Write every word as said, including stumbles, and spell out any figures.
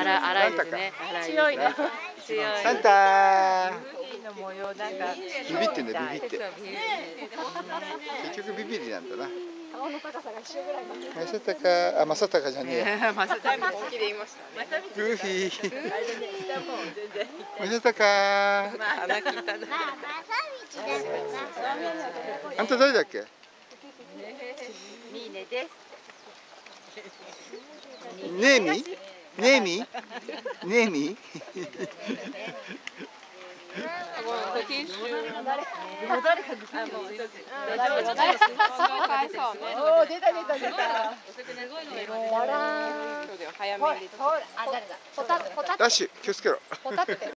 荒荒いですね。 強いね。 強い。 あんたの模様なんかビビってんだビビって。結局ビビりなんだな。 顔の高さが一緒ぐらいの。 正隆、あ、正隆じゃねえや。 正隆好きで言いました。 グーフィー。正隆。 まあ鼻聞いたな。 あんた誰だっけ？ ミーネです。 ネーミ？ネーミ？ネーミ？ おお、出た出た出た。 ダッシュ気をつけろ。